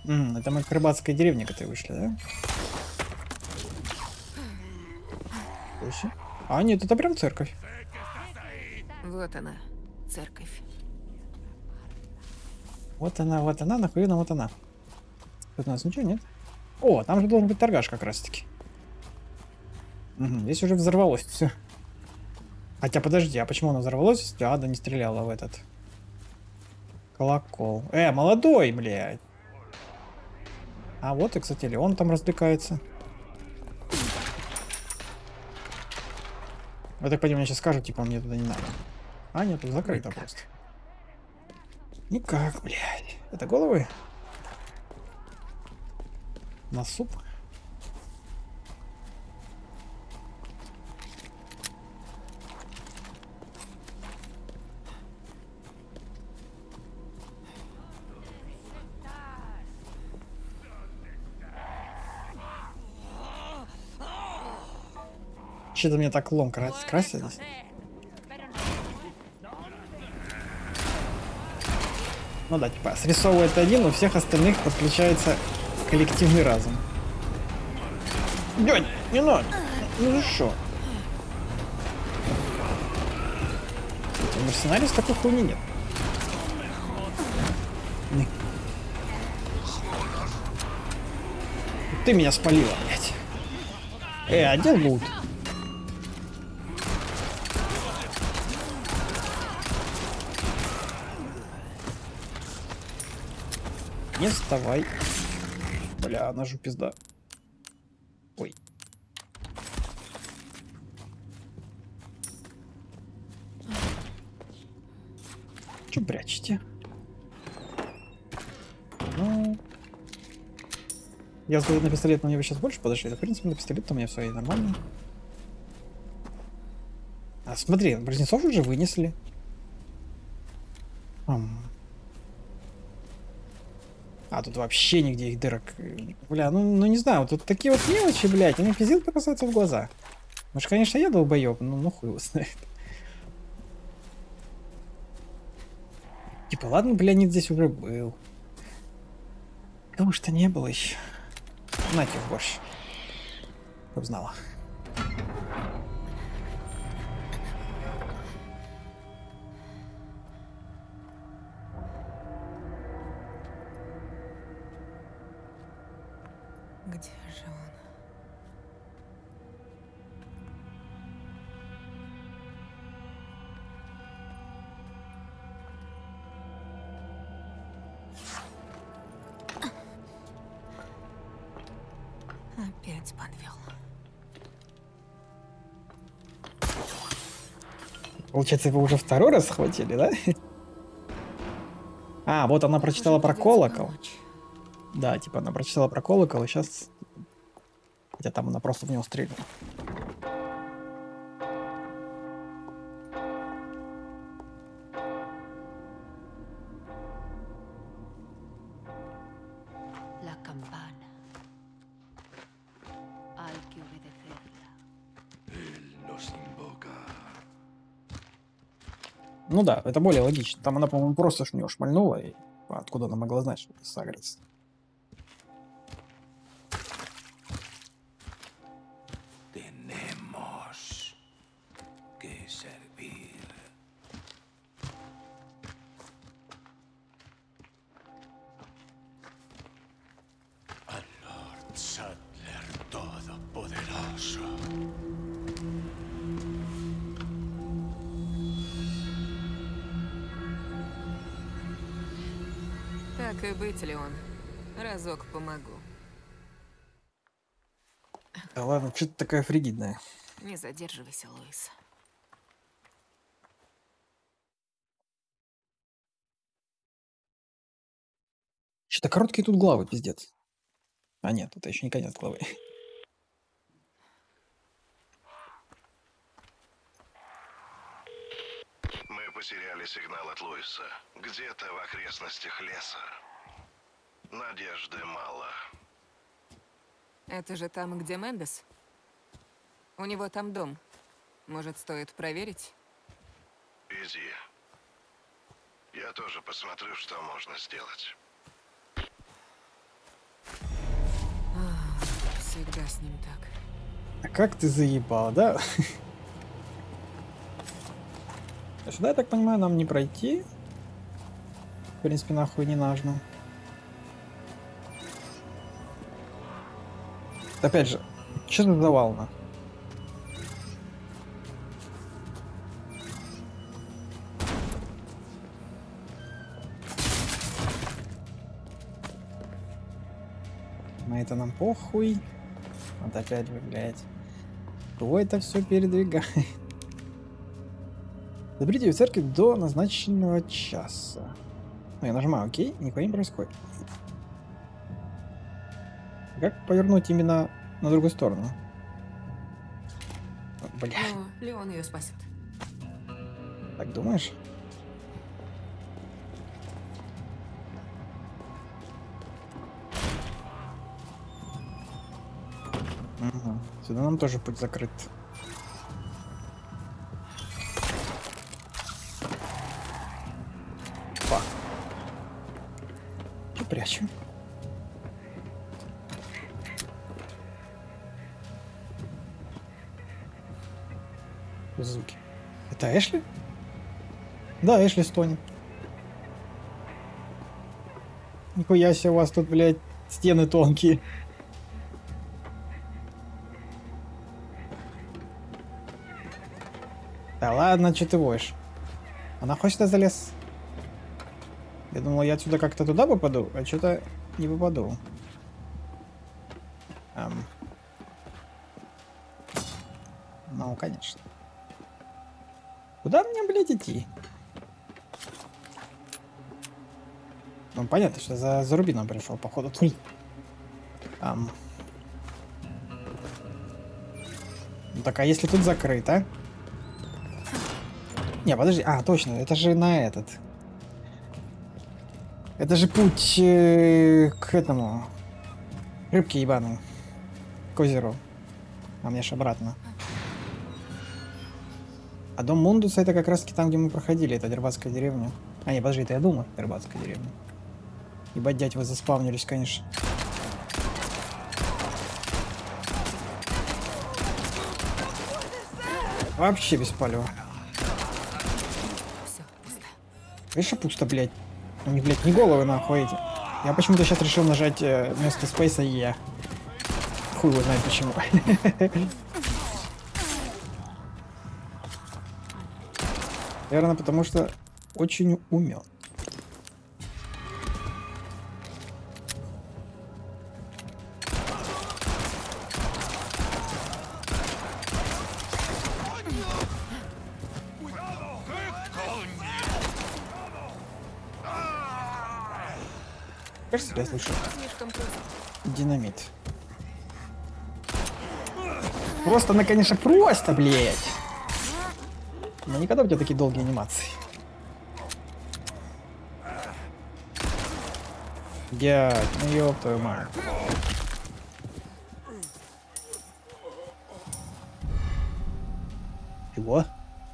Это мы к рыбацкой деревне, которой вышли, да? Слушай. А, нет, это прям церковь. Вот она, церковь. Вот она, нахуй, вот она. Тут у нас ничего нет? О, там же должен быть торгаш как раз-таки. Угу, здесь уже взорвалось все. Хотя, подожди, а почему оно взорвалось, если Ада не стреляла в этот колокол? Молодой, блядь. А вот и, кстати, Леон там развлекается. Я так понимаю, мне сейчас скажут, типа, мне туда не надо. А, нет, тут закрыто Никак. просто. Никак, блядь. Это головы? На суп? Что-то мне так лом красит здесь. Ну да, типа, срисовывает один, у всех остальных подключается коллективный разум. Дядь, не надо! Ну что? В Мерсенариус такой хуйни нет. Ты меня спалила, блядь. А где лут? Не вставай. Бля, она же пизда. Ой. Чё прячете? Ну... Я взгляд на пистолет, но мне бы сейчас больше подошли. В принципе, на пистолет у меня все нормально. А смотри, близнецов уже вынесли. А тут вообще нигде их дырок. Бля, ну не знаю, вот тут такие вот мелочи, блядь, они пиздец бросаются в глаза. Может, конечно, я долбоёб, но ну хуй его знает. Типа, ладно, блядь, здесь уже был. Потому что не было еще. На тебе борщ. Чтоб знала. Где же он? Опять подвел. Получается, его уже второй раз схватили, да? А, вот она прочитала про колокол. Да, типа она прочитала про колокол, и сейчас... Хотя там она просто в него стрельнула. La campana. Hay que obedecerla. Él nos invoca. Ну да, это более логично. Там она, по-моему, просто в него шмальнула, и откуда она могла знать, что это Сагрис? Tenemos que servir. Al Lord Saddler Todopoderoso. Так и быть, Леон. Разок помогу. Да ладно, что ты такая фригидная? Не задерживайся, Луис. Что-то короткие тут главы, пиздец. А нет, это еще не конец главы. Мы потеряли сигнал от Луиса. Где-то в окрестностях леса. Надежды мало. Это же там, где Мендес? У него там дом. Может, стоит проверить? Иди. Я тоже посмотрю, что можно сделать. Куда с ним так? А как ты заебал, да? А сюда, я так понимаю, нам не пройти. В принципе, нахуй не нужно. Опять же, что за завал, нахуй? На это нам похуй. Вот опять же, блядь. Кто это все передвигает? Заберите в церковь до назначенного часа. Ну, я нажимаю ОК, нихуя не происходит. Как повернуть именно на другую сторону? Бля, Ну, Леон ее спасет. так думаешь? Угу. Сюда нам тоже путь закрыт. Фак. Чё прячем? Звуки. Это Эшли? Да, Эшли стонет. Нихуя себе у вас тут, блядь, стены тонкие. Да ладно, что ты воешь? Она хочет сюда залез. Я думал, я отсюда как-то туда попаду, а что-то не попаду. Ну, конечно. Куда мне, блядь, идти? Ну, понятно, что за рубином пришел, походу. Ну, так, а если тут закрыто? Не, подожди. А, точно, это же на этот. Это же путь к этому. Рыбке ебаной. К озеру. А мне ж обратно. А дом Мундуса это как раз таки там, где мы проходили. Это Дербатская деревня. А, не, подожди, это я думал, Дербатская деревня. Ебать, дядь, вы заспавнились, конечно. Вообще без палева. Все, пусто. Видишь, пусто, блядь. У них, блядь, не головы нахуй эти. Я почему-то сейчас решил нажать вместо спейса Е. Хуй его знает почему. Наверное, потому что очень умен. Кажется, я слышу. Слишком просто. Динамит. Просто, она, конечно, просто, блядь. Но никогда у тебя такие долгие анимации. Дядь, ну ёб твою мать. Чего?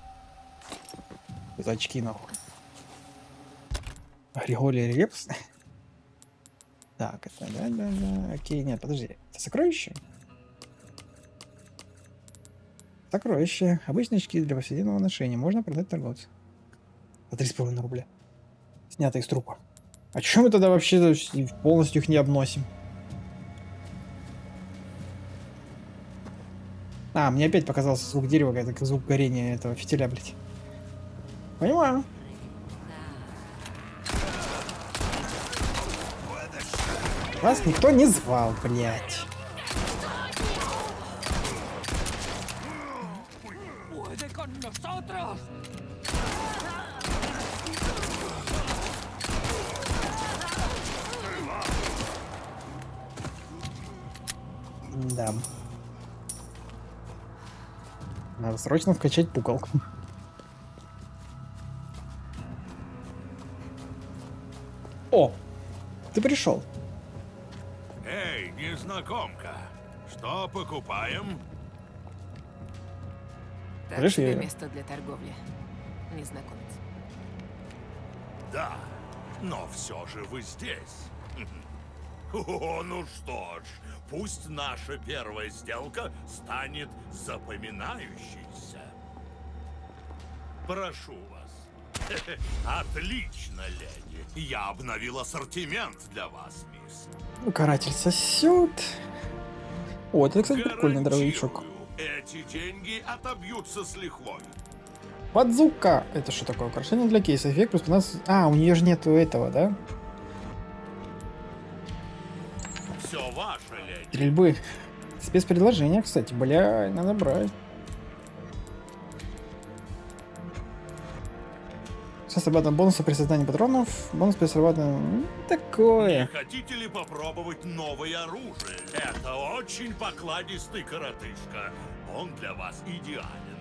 За очки нахуй. Григорий Репс? Так, это да. Окей, нет, подожди. Это сокровище? Сокровище. Обычные очки для повседневного ношения. Можно продать торговцу. За 3,5 рубля. Снято из трупа. А чё мы тогда вообще полностью их не обносим? А, мне опять показался звук дерева, как звук горения этого фитиля, блядь. Понимаю. Вас никто не звал, блядь. Да. Надо срочно вкачать пукалку. О! Ты пришел. Эй, незнакомка, что покупаем? Так Видишь, себе я- место для торговли. Незнакомец. Да, но все же вы здесь. О, ну что ж, пусть наша первая сделка станет запоминающейся. Прошу вас. Отлично, леди. Я обновил ассортимент для вас, мисс. Ну, каратель сосет. О, это, кстати, прикольный дробовичок. Гарантирую, эти деньги отобьются с лихвой. Бадзука! Это что такое? Украшение для кейса. Эффект плюс 15... А, у нее же нету этого, да? Все ваше, леди. Стрельбы. Спецпредложение, кстати. Бля, надо брать. Сейчас обратно бонусы при создании патронов. Бонус при срабатывании... Не Такое. хотите ли попробовать новое оружие? Это очень покладистый коротышка. Он для вас идеален.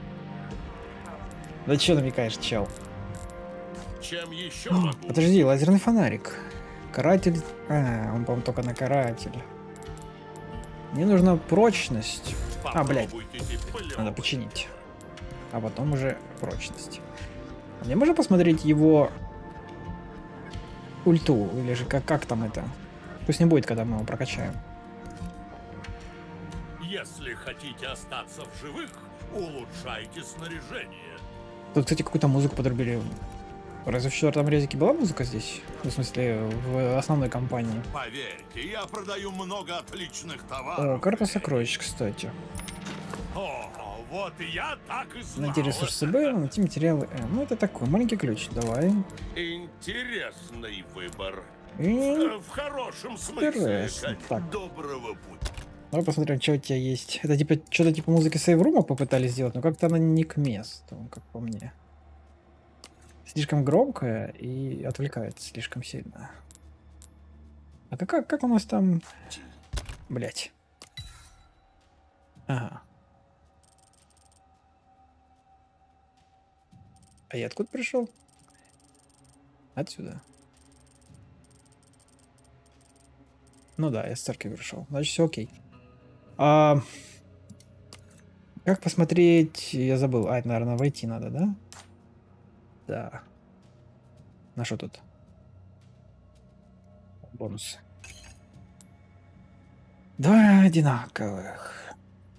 Да чё намекаешь, чел? Чем еще могу? Подожди, лазерный фонарик. Каратель... А, он, по-моему, только на каратель. Мне нужна прочность. А, блядь. Попробуйте теперь. Надо починить. А потом уже прочность. А мне можно посмотреть его ульту? Или же как там это? Пусть не будет, когда мы его прокачаем. Если хотите остаться в живых, улучшайте снаряжение. Тут, кстати, какую-то музыку подрубили. Разве в четвертом резике была музыка здесь? В смысле, в основной кампании. Поверьте, я продаю много отличных товаров. О, карта сокровищ, кстати. О, вот и я так и знал. Найти ресурсы Б, найти материалы М. Ну, это такой маленький ключ. Давай. Интересный выбор. И... В хорошем смысле. Интересно. Так. Доброго пути. Давай посмотрим, что у тебя есть. Это типа что-то типа музыки сейврума попытались сделать, но как-то она не к месту, как по мне. Слишком громкая и отвлекает слишком сильно. А как у нас там... Блять. Ага. А я откуда пришел? Отсюда. Ну да, я с церкви пришел. Значит, все окей. Как посмотреть? Я забыл. А, это, наверное, войти надо, да? Да. На что тут? Бонус. Два одинаковых.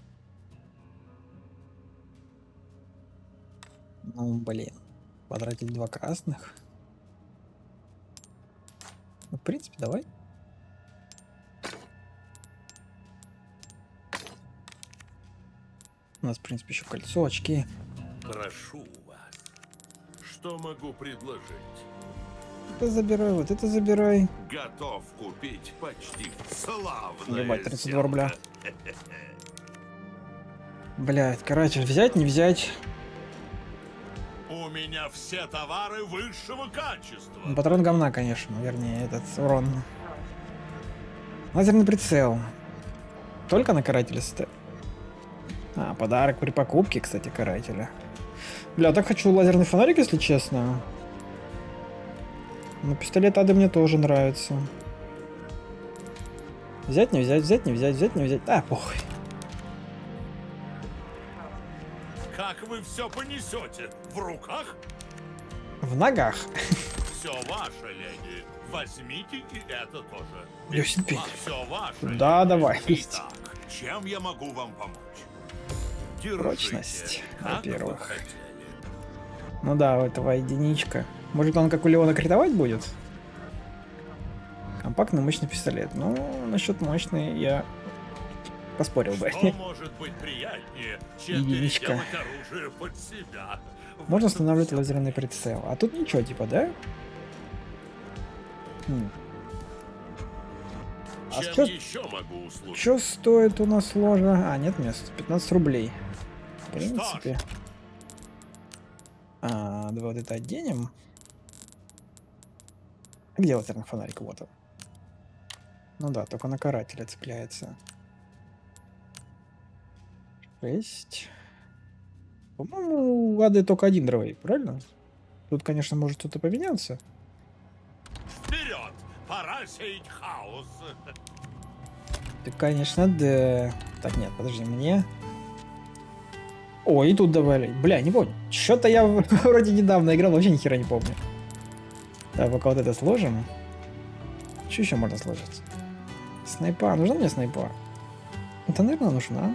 Ну, блин. Потратить два красных. Ну, в принципе, давай. У нас, в принципе, еще кольцо, очки. Прошу вас. Что могу предложить? Это забирай, вот это забирай. Готов купить почти славное. Ебать, 32 рубля. Блядь, короче, взять, не взять. У меня все товары высшего качества. Ну, патрон говна, конечно. Вернее, этот урон. Лазерный прицел. Только на карателя стоит. А, подарок при покупке, кстати, карателя. Бля, так хочу лазерный фонарик, если честно. Но пистолет Ады мне тоже нравится. Взять, не взять, взять, не взять, взять, не взять. А, похуй. Как вы все понесете? В руках? В ногах. Все ваше, леди. Возьмите и это тоже. Десять пять. Все ваше. Да, леди. давай. Итак, чем я могу вам помочь? Держите, Прочность, как во-первых. вы хотели. Ну да, у этого единичка. Может, он как у Леона критовать будет? Компактный мощный пистолет. Ну, насчет мощный я поспорил бы. Что может быть приятнее, чем Единичка. переделать оружие под себя? Можно устанавливать лазерный прицел. А тут ничего, типа, да? А Чем что еще могу услужить? Что стоит у нас ложа? А, нет мест. 15 рублей. В принципе. Давай вот это оденем. Где лазерный фонарик? Вот он. Ну да, только на карателя цепляется. 6. По-моему, у Ады только один дровей, правильно? Тут, конечно, может что-то поменяться. Вперед! Пора сеять хаос. Ты, конечно, да. Так, нет, подожди, мне. О, и тут добавили. Бля, не помню. Что-то я вроде недавно играл, вообще ни хера не помню. Так, пока вот это сложим. Что еще можно сложить? Снайпа. Нужна мне снайпа? Это, наверное, нужна.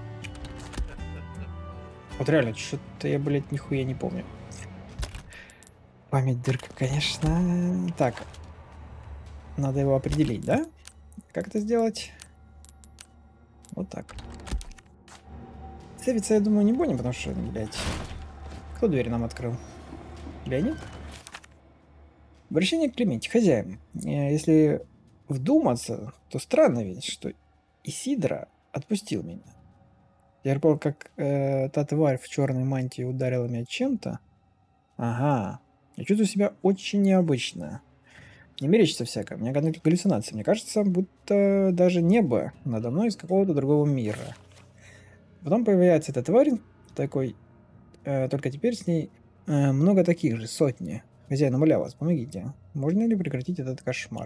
Вот реально, что-то я, блядь, нихуя не помню. Память дырка, конечно. Так. Надо его определить, да? Как это сделать? Вот так. Сейвиться, я думаю, не будем, потому что, блядь... Кто дверь нам открыл? Леонид? Обращение к Клементе. Хозяин. Если вдуматься, то странно ведь, что Исидра отпустил меня. Я помню, как та тварь в черной мантии ударила меня чем-то. Ага. Я чувствую себя очень необычно. Не мерещится всякое. У меня галлюцинации. Мне кажется, будто даже небо надо мной из какого-то другого мира. Потом появляется эта тварь такой. Только теперь с ней много таких же, сотни. Хозяин, умоляю вас, помогите. Можно ли прекратить этот кошмар?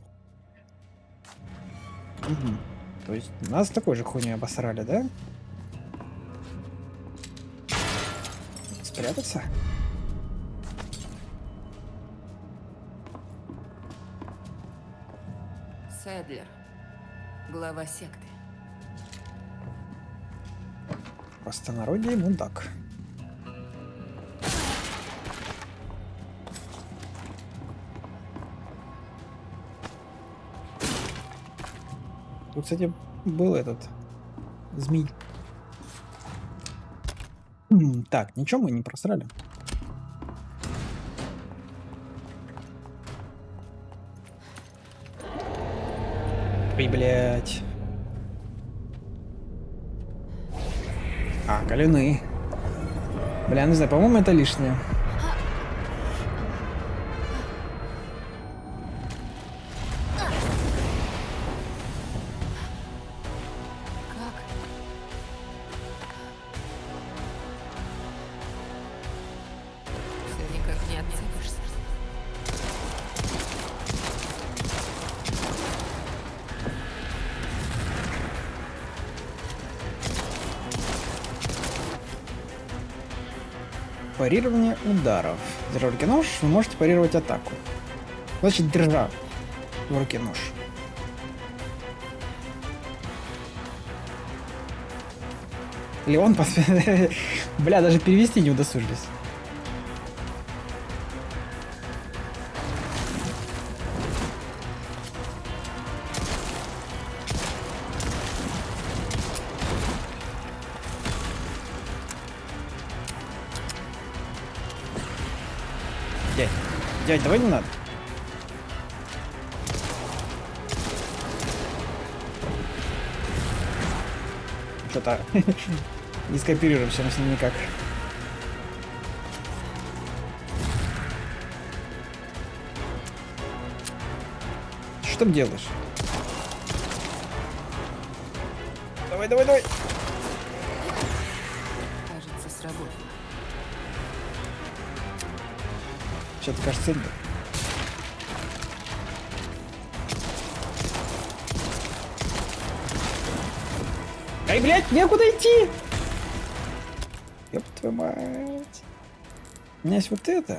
Угу. То есть нас такой же хуйней обосрали, да? Спрятаться? Седлер, глава секты. Простонародье мудак. Тут, кстати, был этот змей. Так, ничего мы не просрали. Ой, блядь. А, колены. Бля, не знаю, по-моему, это лишнее. Все никак не отцепишься. Парирование ударов. Держа в руке нож, вы можете парировать атаку. Значит, держа в руке нож. Леон бля, даже перевести не удосужились. Дядь, давай не надо. Что-то не скооперируемся мы с ним никак. Что ты делаешь? Давай, давай, давай. Кажется, сработало. Что-то кажется, нет. Ай, блядь, некуда идти! Ёб твою мать. У меня есть вот это.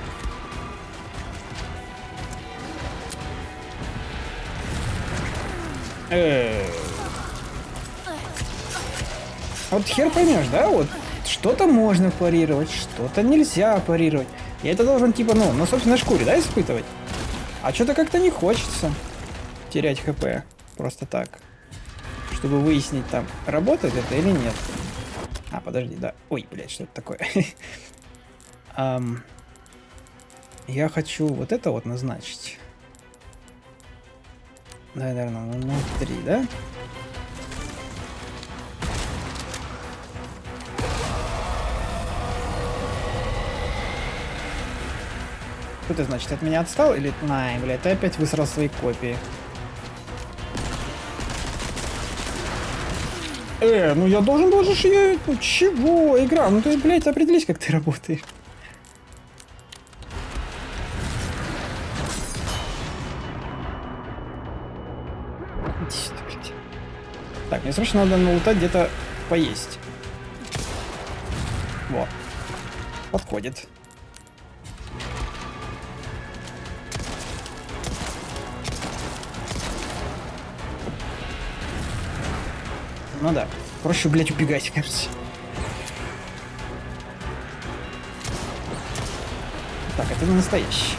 Вот хер поймешь, да? Вот что-то можно парировать, что-то нельзя парировать. Я это должен, типа, ну, на собственной шкуре, да, испытывать? А что-то как-то не хочется терять ХП просто так. Чтобы выяснить, там, работает это или нет. А, подожди, да. Ой, блядь, что это такое? Я хочу вот это вот назначить. Наверное, на 3, да? Что это значит? От меня отстал или... Най, блядь, ты опять высрал свои копии. Ну я должен ее... Ну чего? Игра, ну ты, блядь, определись, как ты работаешь. Так, мне срочно надо налутать где-то поесть. Вот. Подходит. Ну да. Проще, блядь, убегать, кажется. Так, это не настоящий.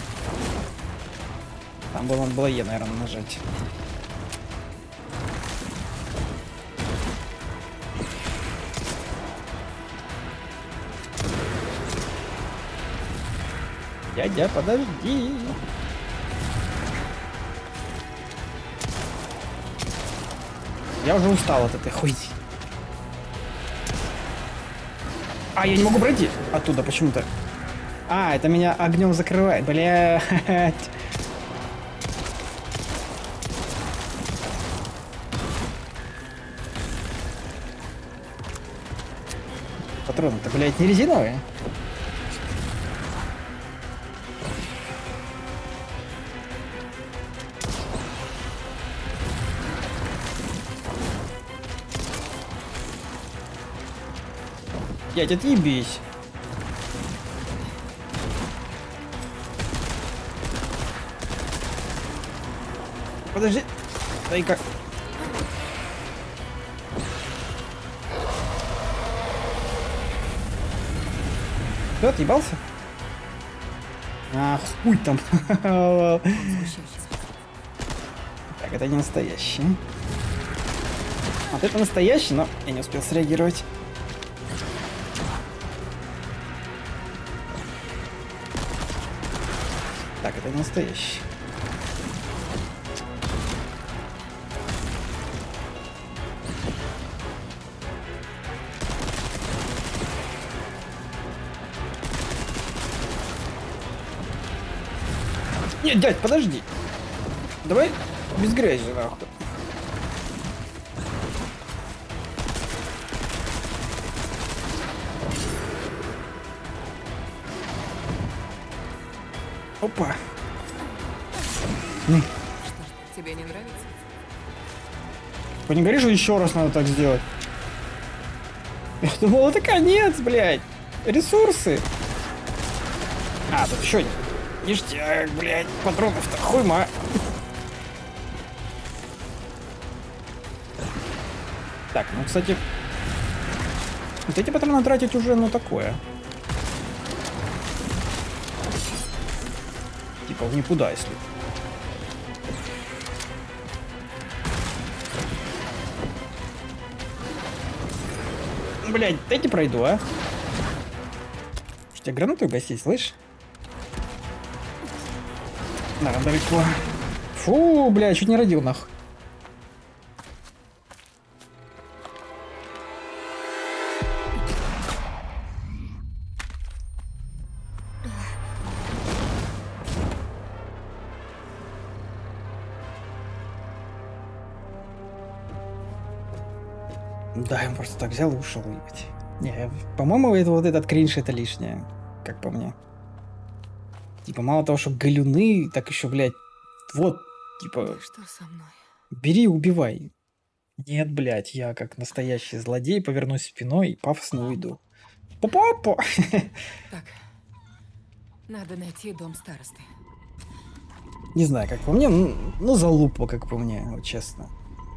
Там было, надо было Е, наверное, нажать. Дядя, подожди. Я уже устал от этой хуйни. А, я не могу пройти оттуда почему-то. А, это меня огнем закрывает. Блядь. Патроны-то, блядь, не резиновые. Дядь, отъебись. Подожди. Дай-ка. Ты отъебался? Ах, хуй там. Так, это не настоящий. Вот это настоящий, но я не успел среагировать. Так, это не настоящий. Нет, дядь, подожди. Давай без грязи, нахуй. Опа. Что, тебе не нравится? Ты не говоришь, что еще раз надо так сделать? Я думал, это конец, блядь. Ресурсы. А, тут еще ништяк, блядь. Патронов-то хуйма. Так, ну, кстати, вот эти патроны тратить уже, ну, такое. Типа в никуда, если. Блядь, дайте пройду, а. Что, тебе гранату угостить, слышь? Да, далеко. Фу, блядь, чуть не родил, нахуй. Да, я просто так взял и ушел, ебать. Не, по-моему, это вот этот кринж это лишнее, как по мне. Типа, мало того, что галюны, так еще, блядь, вот, типа, Что со мной? бери и убивай. Нет, блядь, я как настоящий злодей повернусь спиной и пафосно уйду. Папа! Так, надо найти дом старосты. Не знаю, как по мне, ну залупа, как по мне, вот честно.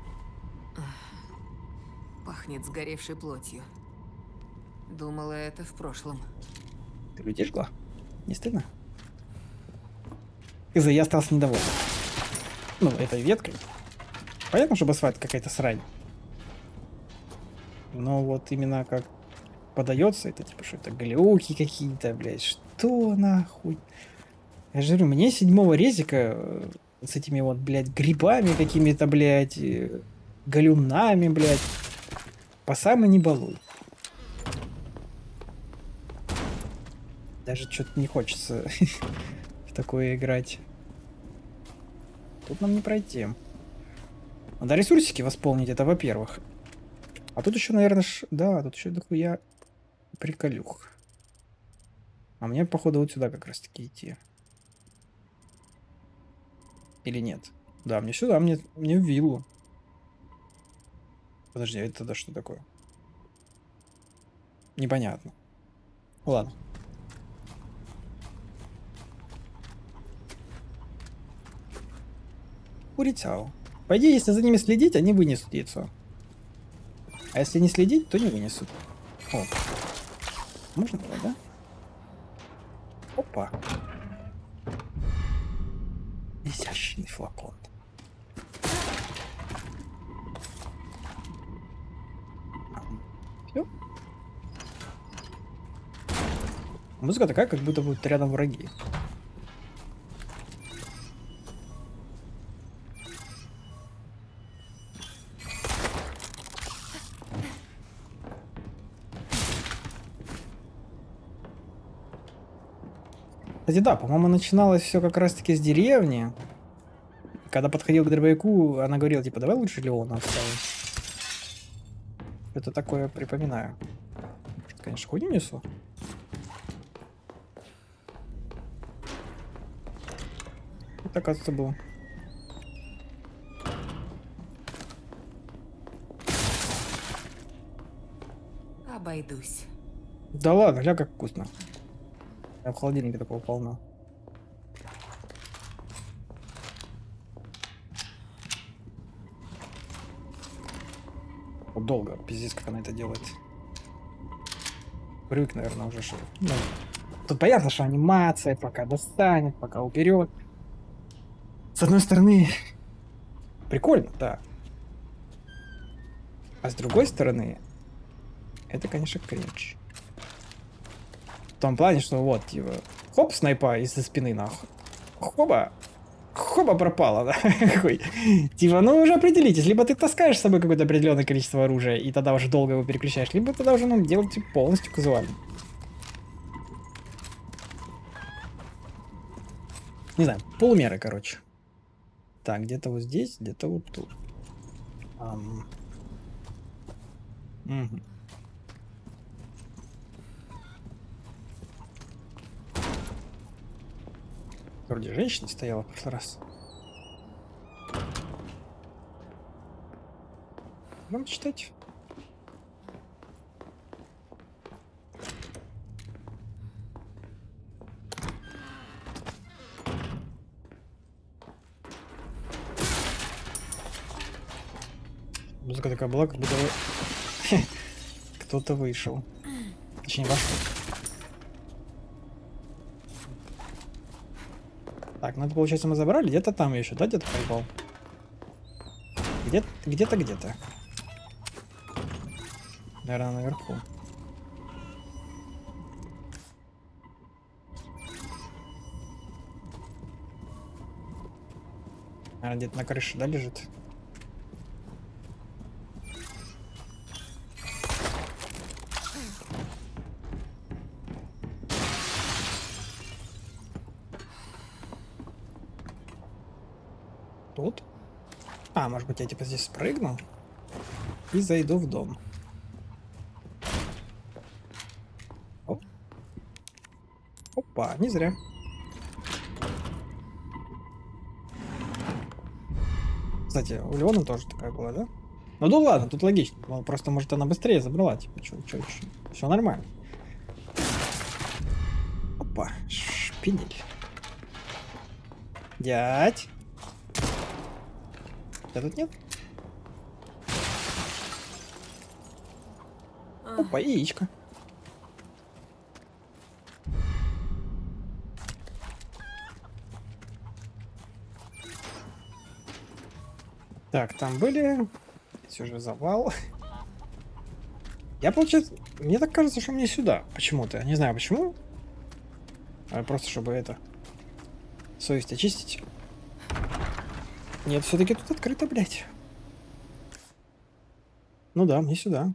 Пахнет сгоревшей плотью. Думала, это в прошлом. Ты людей жгла? Не стыдно? Из-за я остался недоволен. Ну, этой веткой. Понятно, что басфайт какая-то срань. Но вот именно как подается, это типа, что это глюки какие-то, блядь. Что нахуй? Я же говорю, мне 7-го резика с этими вот, блядь, грибами какими-то, блядь, галюнами, блядь. По самой не балуй. Даже что-то не хочется в такое играть. Тут нам не пройти. Надо ресурсики восполнить, это во-первых. А тут еще, наверное, да, тут еще дохуя приколюх. А мне, походу, вот сюда как раз таки идти. Или нет? Да, мне сюда, мне в виллу. Подожди, а это тогда что такое? Непонятно. Ладно. Курицау. По идее, если за ними следить, они вынесут яйцо. А если не следить, то не вынесут. О. Можно было, да? Опа. Изящный флакон. Все. Музыка такая, как будто будут рядом враги. Кстати, да, по-моему, начиналось все как раз-таки с деревни. Когда подходил к дробовику, она говорила, типа, давай лучше Леона оставим. Это такое припоминаю. Может, конечно, хуйню несу. Это, оказывается, было. Обойдусь. Да ладно, гля, как вкусно. В холодильнике такого полно. Вот долго, пиздец, как она это делает. Привык, наверное, уже что. Ну, тут понятно, что анимация пока достанет, пока уберет. С одной стороны, прикольно, да. А с другой стороны, это, конечно, кринж. В том плане, что вот, типа, хоп, снайпа из-за спины, нахуй. Хоба. Хоба пропала, да. Типа, ну уже определитесь, либо ты таскаешь с собой какое-то определенное количество оружия, и тогда уже долго его переключаешь, либо тогда уже надо делать типа, полностью казуально. Не знаю, полумеры, короче. Так, где-то вот здесь, где-то вот тут. Угу. Вроде женщина стояла в прошлый раз. Вам читать? Музыка такая была, как будто кто-то вышел. Точнее, вошел. Так, ну это получается мы забрали, где-то там еще, да, где-то поебал? Где-то, где-то. Наверное, наверху. Наверное, где-то на крыше, да, лежит? Тут? А, может быть, я типа здесь спрыгну и зайду в дом. Оп. Опа, не зря. Кстати, у Леона тоже такая была, да? Ну да ладно, тут логично. Ну, просто, может, она быстрее забрала. Типа, чё. Все нормально. Опа, шпинель. Дядь. Да тут нет? Опа, яичко. Так, там были... Здесь уже завал. Я, получается... Мне так кажется, что мне сюда. Почему-то. Не знаю почему. Просто чтобы это... Совесть очистить. Нет, все-таки тут открыто, блядь. Ну да, мне сюда.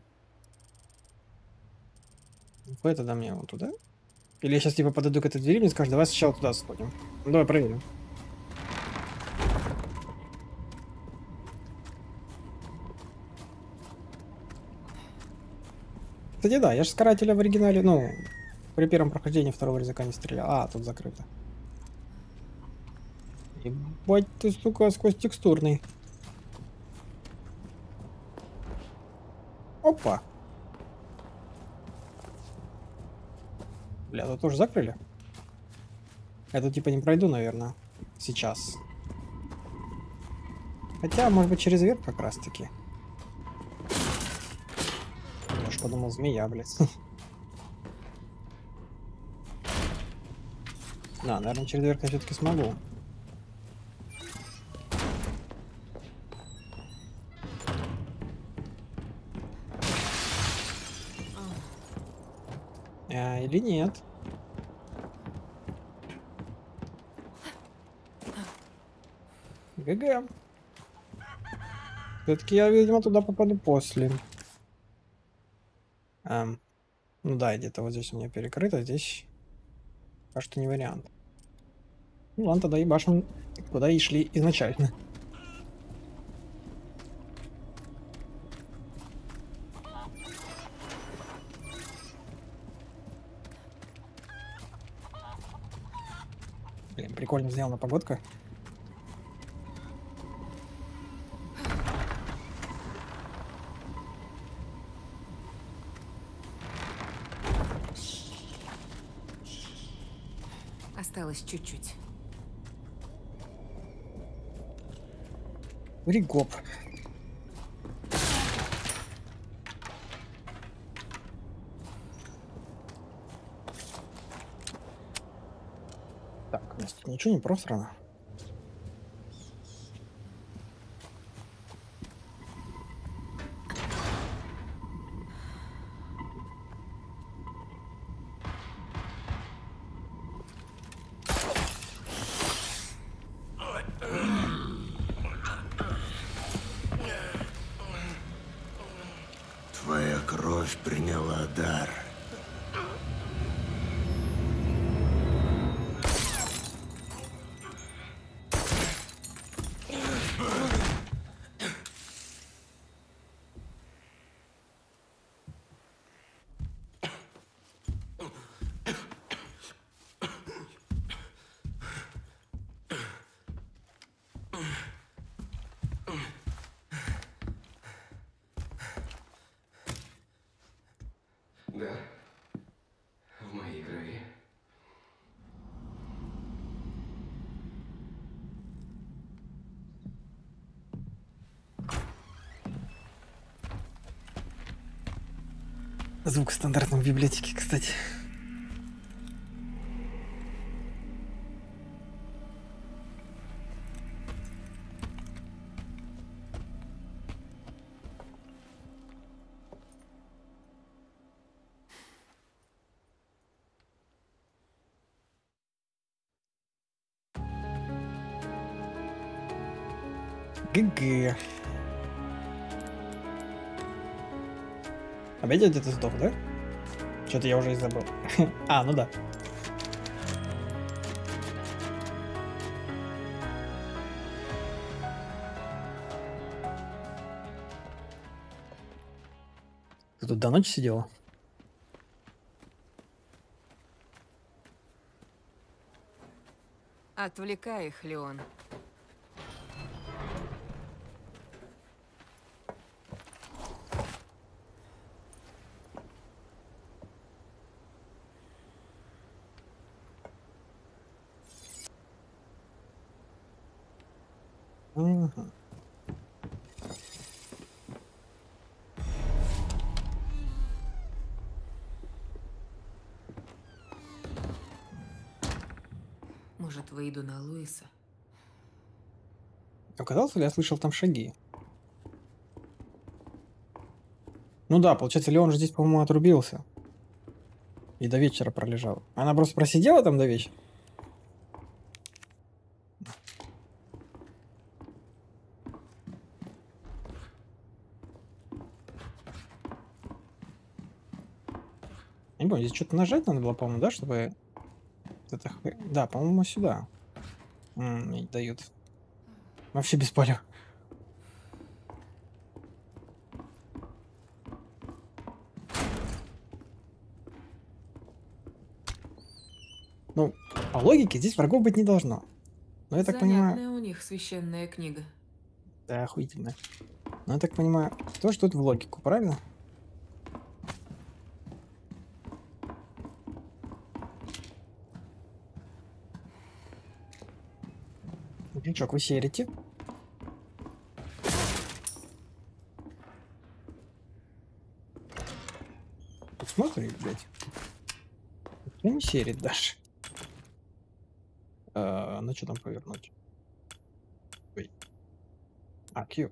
Давай тогда мне вот туда. Или я сейчас типа подойду к этой двери и мне скажут, давай сначала туда сходим. Ну, давай проверим. Кстати, да, я же с карателя в оригинале, ну, при первом прохождении второго резака не стрелял. А, тут закрыто. Ебать ты, сука, сквозь текстурный. Опа. Бля, тут тоже закрыли? Я тут типа не пройду, наверное, сейчас. Хотя, может быть, через верх как раз таки. подумал, змея, блядь. Да, наверное, через дверь я все-таки смогу. Или нет? ГГ. Все-таки я, видимо, туда попаду после. Ну да, где-то вот здесь у меня перекрыто, здесь пока что не вариант. Ну ладно, тогда ебашим, куда и шли изначально. Блин, прикольно сделана погодка. Осталось чуть-чуть. Ригоп. Так, у нас тут ничего не просрано. Твоя кровь приняла дар. Да, в моей крови. Звук стандартный в библиотеке, кстати. ГГ. Опять я где-то сдох, да? Что-то я уже и забыл. Ну да. Ты тут до ночи сидела? Отвлекай их, Леон. Угу. Может, выйду на Луиса? Оказалось, ли я слышал там шаги? Ну да, получается, Леон же здесь, по-моему, отрубился. И до вечера пролежал. Она просто просидела там до вечера? Не помню, здесь что-то нажать надо было, по-моему, да, чтобы... Это... Да, по-моему, сюда. Не дают. Вообще без поля. Ну, по логике здесь врагов быть не должно. Но я так понимаю... Занятная у них священная книга. Да, охуительно. Но я так понимаю, тоже тут в логику, правильно? Жучок, вы серите? Смотри, блядь. Я не серит даже. На что там повернуть? Ой. А, Q.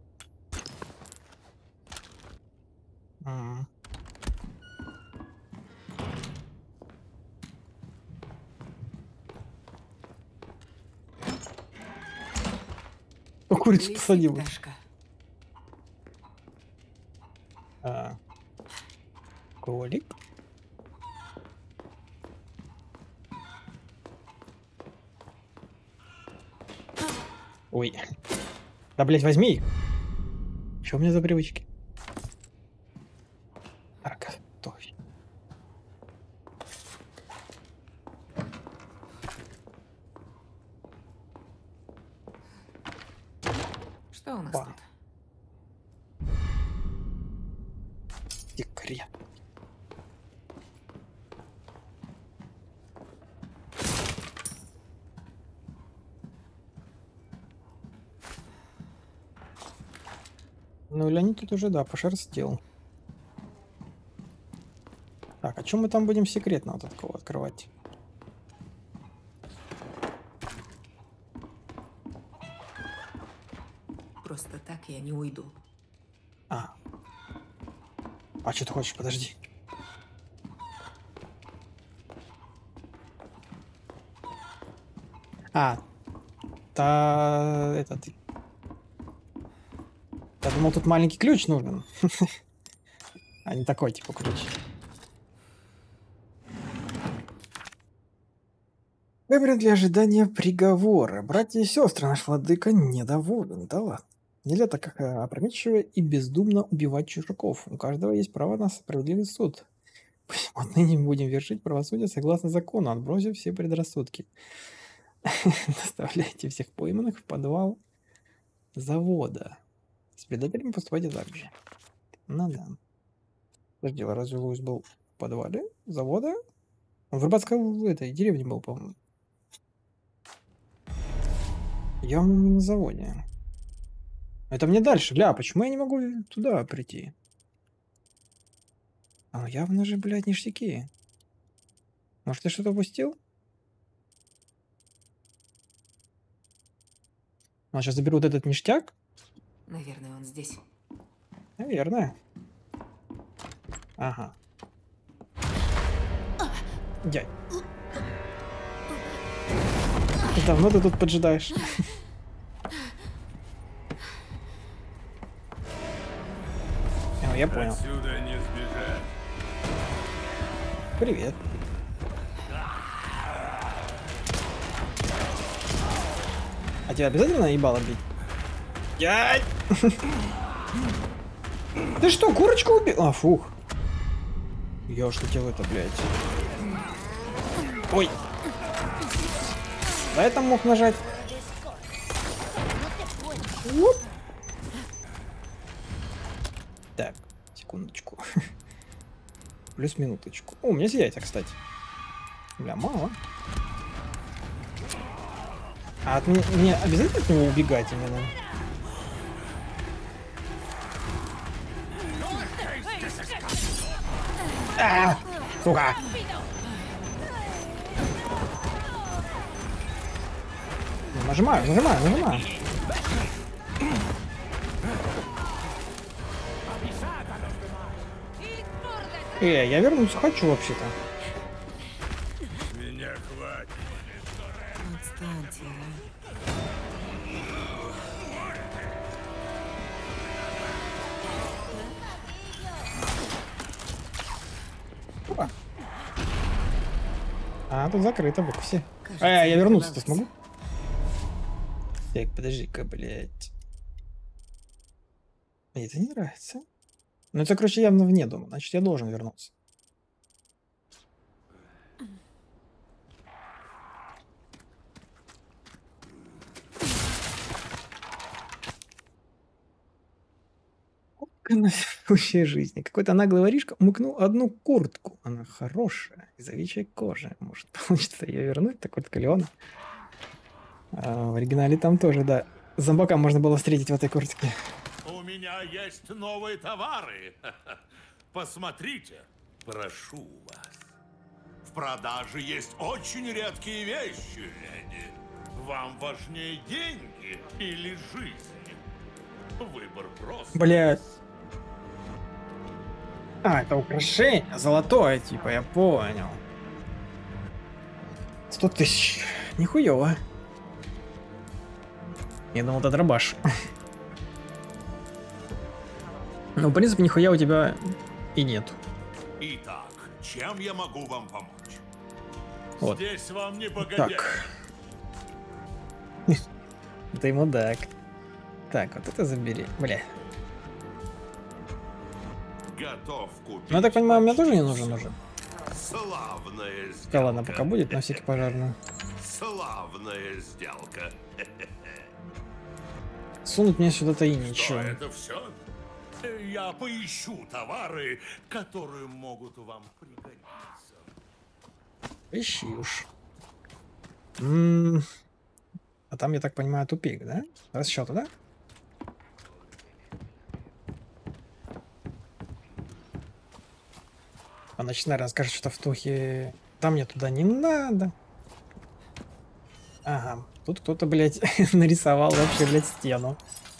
О, курицу Лисик, посадил. Дашка. Колик. Ой. Да, блядь, возьми их. Что у меня за привычки? Так, стой. Что у нас Ба. тут? Секрет. Ну, Леонид тут уже, да, пошерстил. Так, а что мы там будем секретно вот такого открывать? Просто так я не уйду. А что ты хочешь? Подожди. Этот. Я думал, тут маленький ключ нужен. А не такой, типа, ключ. Время для ожидания приговора. Братья и сестры, наш владыка недоволен. Да ладно. Нельзя так как опрометчиво и бездумно убивать чужаков. У каждого есть право на справедливый суд. Отныне мы будем вершить правосудие согласно закону, отбросив все предрассудки. Доставляйте всех пойманных в подвал завода. С предателями поступайте так же. Ну да. Подожди, а разве Луис был в подвале завода? Он в рыбацкой этой деревне был, по-моему. Явно не на заводе. Это мне дальше. Бля, почему я не могу туда прийти? А, явно же, блядь, ништяки. Может, я что-то упустил? А, сейчас заберу вот этот ништяк. Наверное, он здесь. Наверное. Ага. Дядь. Давно ты тут поджидаешь? Я понял. Отсюда не сбежать. Привет. А тебя обязательно ебало бить? Дядь! Ты что, курочку убил? А, фух. Я уж хотел это, блядь. Ой. Да, я там мог нажать. Оп. Так, секундочку. Плюс минуточку. О, у меня есть яйца, кстати. Бля, мало. А от меня, мне обязательно от него убегать именно? Сука! Нажимаю. Я вернуться хочу вообще-то. Меня хватит. Отстаньте, Опа. А, тут закрыто, букси. Кажется, Я вернуться-то удалось. смогу? Так, подожди-ка, блядь. Мне это не нравится. Ну, это, короче, явно вне дома. Значит, я должен вернуться. На случай жизни. Какой-то наглый воришка умыкнул одну куртку. Она хорошая, из овечьей кожи. Может, получится ее вернуть, такой Леона. В оригинале там тоже, да. Зомбака можно было встретить в этой куртке. У меня есть новые товары. Посмотрите. Прошу вас. В продаже есть очень редкие вещи, леди. Вам важнее деньги или жизнь? Выбор прост. Блядь. А, это украшение золотое, типа, я понял. 100 тысяч. Нихуево. Я думал, это дробаш. Ну, в принципе, нихуя у тебя и нет. Итак, чем я могу вам помочь? Вот. Здесь вам не погодя. Так. Ты мудак. Так, вот это забери. Бля. Готов купить. Ну, я так понимаю, мне тоже не нужен уже. Славная сделка. Да ладно, пока будет, на всякий пожарный. Славная сделка. Сунуть мне сюда-то и Что ничего. это все? Я поищу товары, которые могут вам пригодиться. Ищи уж. А там, я так понимаю, тупик, да? Расчет, да? А начинай расскажет, что в Тухе... Там мне туда не надо. Ага. Тут кто-то, блядь, нарисовал вообще, блядь, стену.